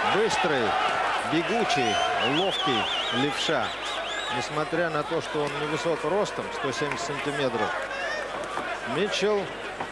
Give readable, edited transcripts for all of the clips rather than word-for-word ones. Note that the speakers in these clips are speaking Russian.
Быстрый, бегучий, ловкий левша. Несмотря на то, что он невысок ростом, 170 сантиметров, Митчелл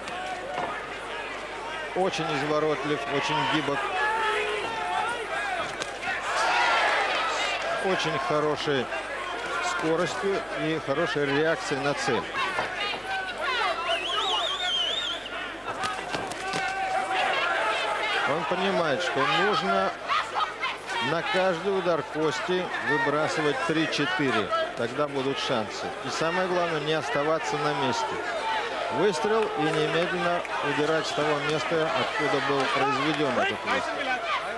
очень изворотлив, очень гибок. С очень хорошей скоростью и хорошей реакцией на цель. Он понимает, что нужно на каждый удар кости выбрасывать 3-4. Тогда будут шансы. И самое главное, не оставаться на месте. Выстрел и немедленно удирать с того места, откуда был произведен этот выстрел.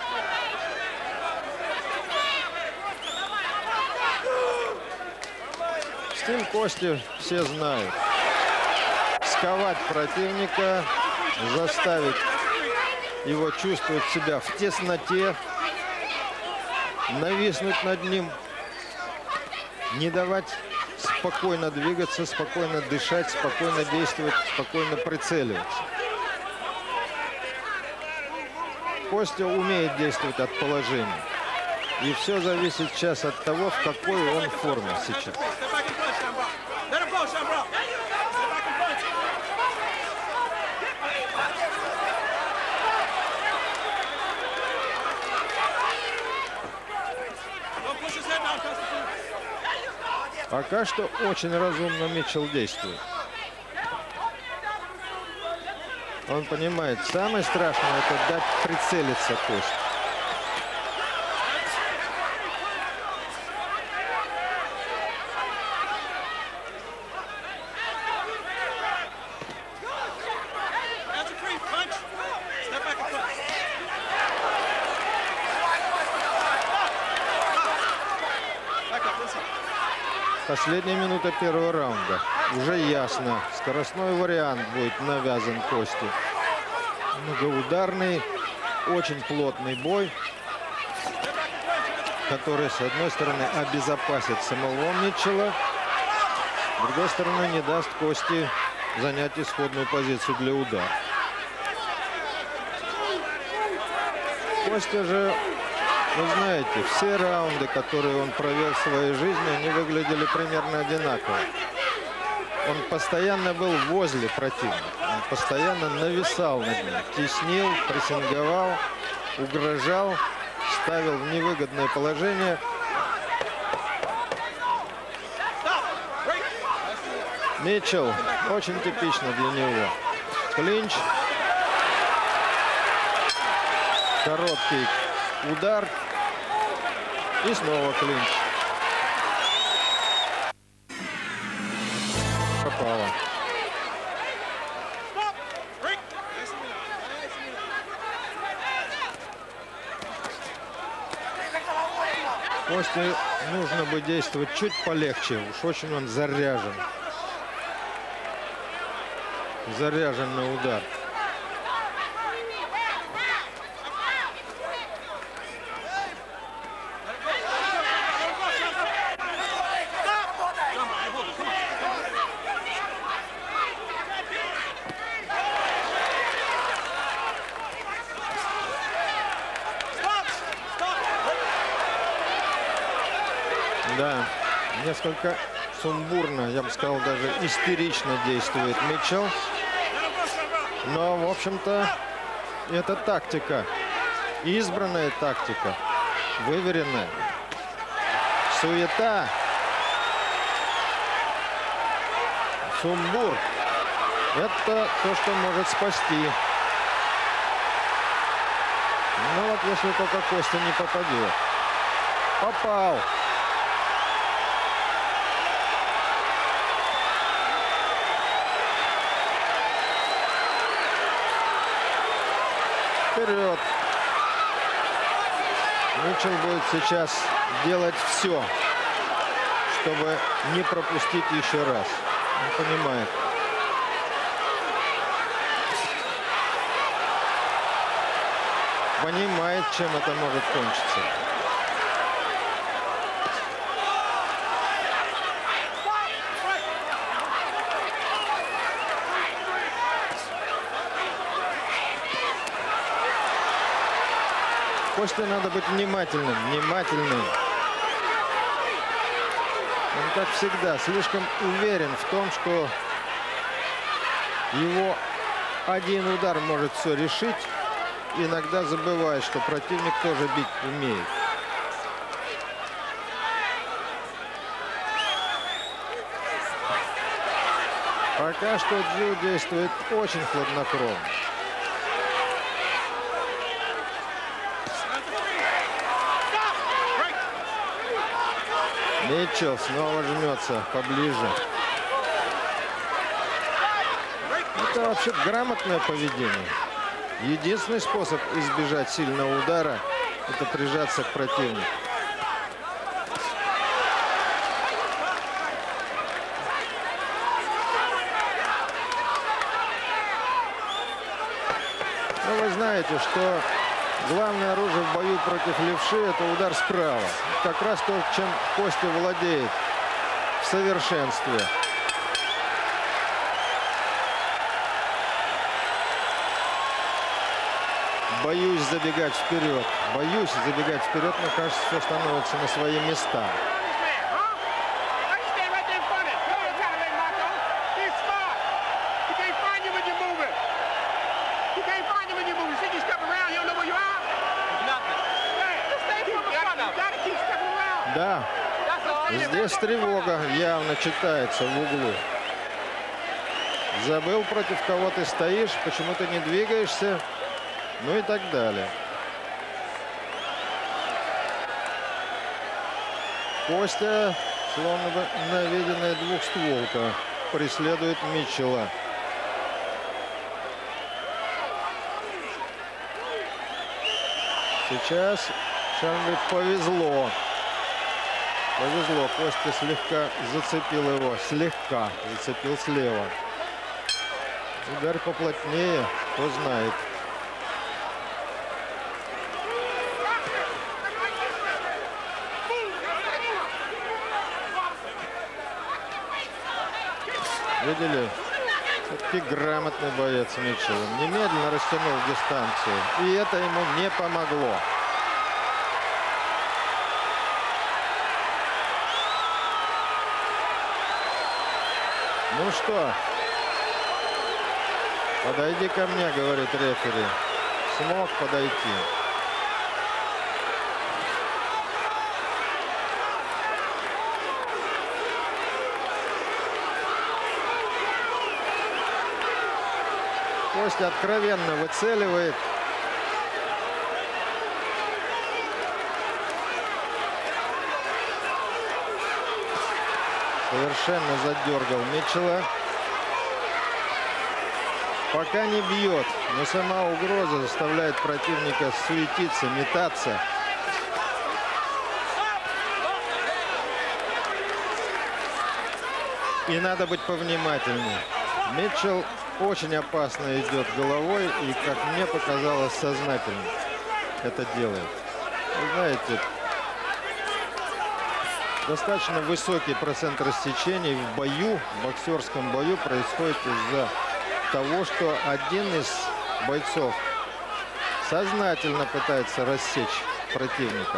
Стиль Кости все знают. Сковать противника, заставить его чувствовать себя в тесноте, нависнуть над ним, не давать спокойно двигаться, спокойно дышать, спокойно действовать, спокойно прицеливаться. Костя умеет действовать от положения. И все зависит сейчас от того, в какой он форме сейчас. Пока что очень разумно Митчелл действует. Он понимает, самое страшное — это дать прицелиться Кости. Последняя минута первого раунда. Уже ясно. Скоростной вариант будет навязан Кости. Многоударный, очень плотный бой, который, с одной стороны, обезопасит самого Митчелла, с другой стороны, не даст Кости занять исходную позицию для удара. Костя же, вы знаете, все раунды, которые он провел в своей жизни, они выглядели примерно одинаково. Он постоянно был возле противника, он постоянно нависал над ним, теснил, прессинговал, угрожал, ставил в невыгодное положение. Митчелл, очень типично для него. Клинч, короткий удар и снова клинч. Попало. Косте нужно бы действовать чуть полегче. Уж очень он заряжен. Заряжен на удар. Да, несколько сумбурно, я бы сказал, даже истерично действует Митчелл. Но, в общем-то, это тактика. Избранная тактика. Выверенная. Суета. Сумбур. Это то, что может спасти. Ну вот, если только Костя не попадет. Попал. Вперед. Митчелл будет сейчас делать все, чтобы не пропустить еще раз. Он понимает. Понимает, чем это может кончиться. Косте надо быть внимательным, внимательным. Он, как всегда, слишком уверен в том, что его один удар может все решить. Иногда забывает, что противник тоже бить умеет. Пока что Дзю действует очень хладнокровно. Митчелл снова жмется поближе. Это вообще грамотное поведение. Единственный способ избежать сильного удара – это прижаться к противнику. Но вы знаете, что главное оружие в бою против левши – это удар справа. Как раз то, чем Костя владеет в совершенстве. Боюсь забегать вперед. Боюсь забегать вперед, но, кажется, все становится на свои места. Да, здесь тревога явно читается в углу. Забыл, против кого ты стоишь, почему ты не двигаешься, ну и так далее. Костя, словно бы наведенная двухстволка, преследует Митчелла. Сейчас Шангу повезло. Повезло. Костя слегка зацепил его. Слегка зацепил слева. Удар поплотнее, кто знает. Видели? Все-таки грамотный боец Митчелл. Немедленно растянул дистанцию. И это ему не помогло. Ну что? Подойди ко мне, говорит рефери. Смог подойти. Костя откровенно выцеливает. Совершенно задергал Митчелла. Пока не бьет, но сама угроза заставляет противника суетиться, метаться. И надо быть повнимательнее. Митчелл очень опасно идет головой и, как мне показалось, сознательно это делает. Вы знаете, достаточно высокий процент рассечений в бою, в боксерском бою происходит из-за того, что один из бойцов сознательно пытается рассечь противника.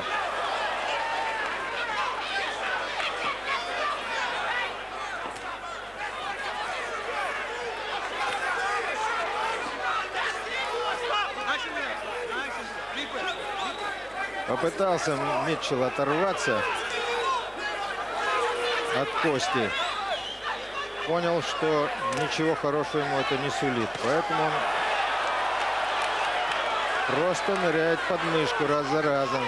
Попытался Митчелл оторваться от Кости. Понял, что ничего хорошего ему это не сулит. Поэтому он просто ныряет под мышку раз за разом.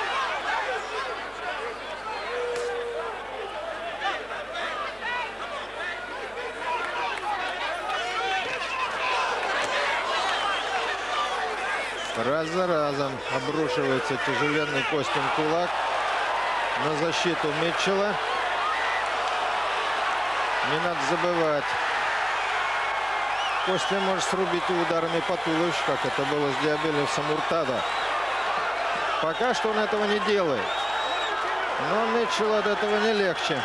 Раз за разом обрушивается тяжеленный Костин кулак на защиту Митчелла. Не надо забывать, Костя может срубить ударами по туловищу, как это было с Диабелевсом Уртадо. Пока что он этого не делает. Но Митчеллу от этого не легче.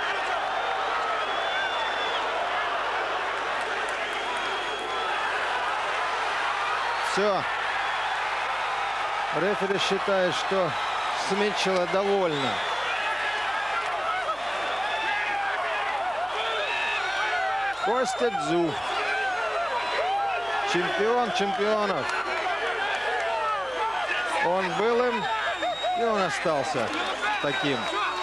Все. Рефери считает, что с Митчелла довольно. Костя Дзю. Чемпион чемпионов. Он был им, и он остался таким.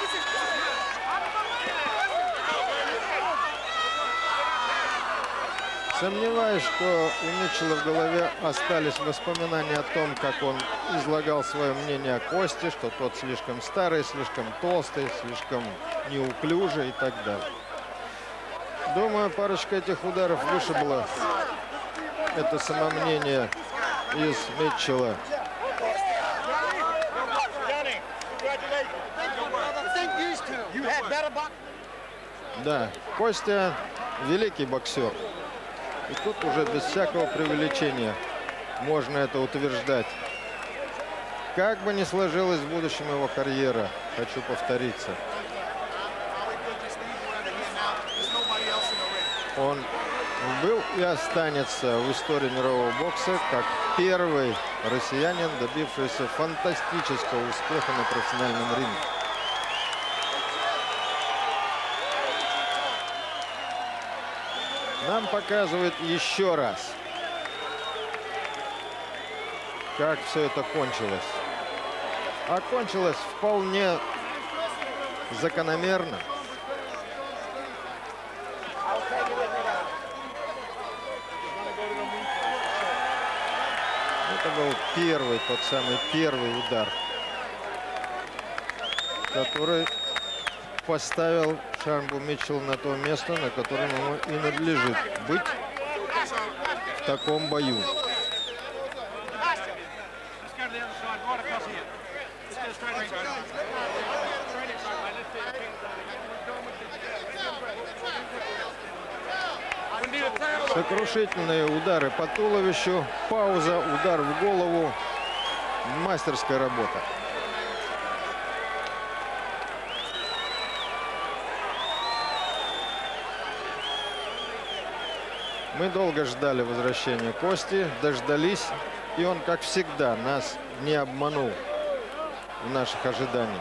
Сомневаюсь, что у Митчелла в голове остались воспоминания о том, как он излагал свое мнение о Косте, что тот слишком старый, слишком толстый, слишком неуклюжий и так далее. Думаю, парочка этих ударов вышибла это самомнение из Митчелла. Да, Костя великий боксер. И тут уже без всякого преувеличения можно это утверждать. Как бы ни сложилась в будущем его карьера, хочу повториться, он был и останется в истории мирового бокса как первый россиянин, добившийся фантастического успеха на профессиональном ринге. Нам показывают еще раз, как все это кончилось. А кончилось вполне закономерно. Это был первый, тот самый первый удар, который поставил Шармбу Митчелл на то место, на котором ему и надлежит быть в таком бою. Сокрушительные удары по туловищу, пауза, удар в голову, мастерская работа. Мы долго ждали возвращения Кости, дождались, и он, как всегда, нас не обманул в наших ожиданиях.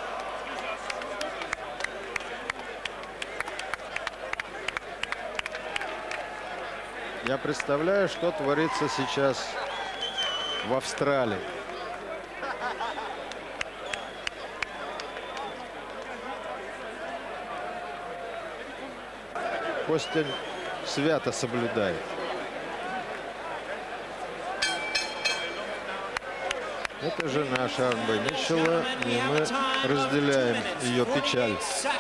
Я представляю, что творится сейчас в Австралии. Костя свято соблюдает. Это жена Шармбы Митчелла, и мы разделяем ее печаль.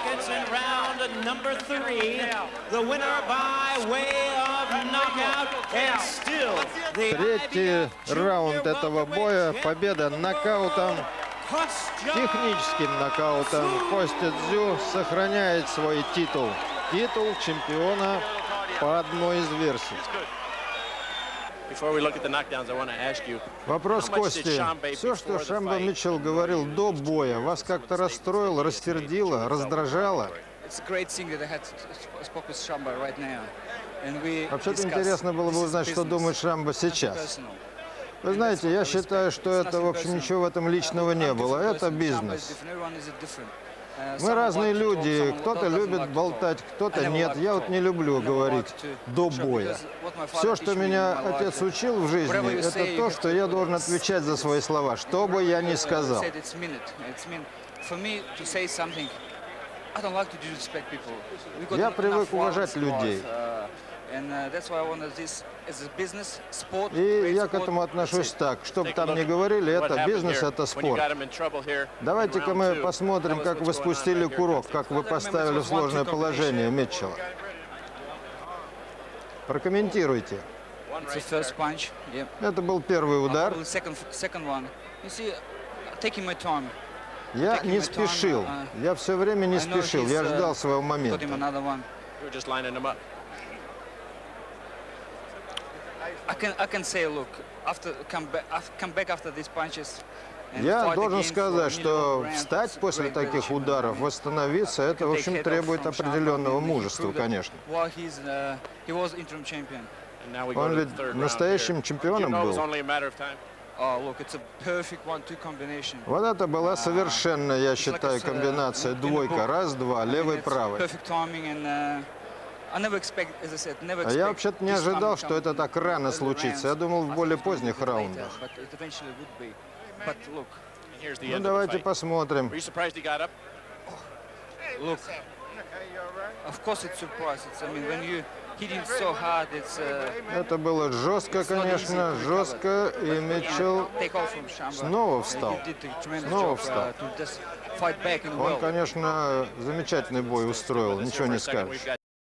Третий раунд этого боя. Победа нокаутом, техническим нокаутом. Костя Дзю сохраняет свой титул. Титул чемпиона по одной из версий. Вопрос Кости. Все, что Шармба Митчелл говорил до боя, вас как-то расстроило, рассердило, раздражало? Вообще-то интересно было бы узнать, что думает Шармба сейчас. Вы знаете, я считаю, что это, в общем, ничего в этом личного не было. Это бизнес. Мы разные люди. Кто-то любит болтать, кто-то нет. Я вот не люблю говорить до боя. Все, что меня отец учил в жизни, это то, что я должен отвечать за свои слова, что бы я ни сказал. Я привык уважать людей. И я к этому отношусь так. Что бы там ни говорили, это бизнес, это спорт. Давайте-ка мы посмотрим, как вы спустили курок, как вы поставили в сложное положение Митчелла. Прокомментируйте. Это был первый удар. Я не спешил. Я все время не спешил. Я ждал своего момента. Я должен сказать, что встать после таких ударов, восстановиться, это, в общем, требует определенного мужества, конечно. Он ведь настоящим чемпионом был. Oh, look, it's a perfect 1-2 combination. Вот это была совершенная, я считаю, комбинация. Двойка. Раз, два. Левый, правый. Perfect timing and I never expect, as I said, never А я expect вообще-то не this ожидал, time to что come это in так рано early случится. Я rounds. думал, в I более thought it would be поздних later, раундах. but it eventually would be. But look, Here's the Ну, end of the давайте fight. посмотрим. Were you surprised he got up? look. Of course, it's surprise. It's, I mean, when you hit him so hard, it's. Это было жестко, конечно, жестко. И Митчелл снова встал. Снова встал. Он, конечно, замечательный бой устроил, ничего не скажешь.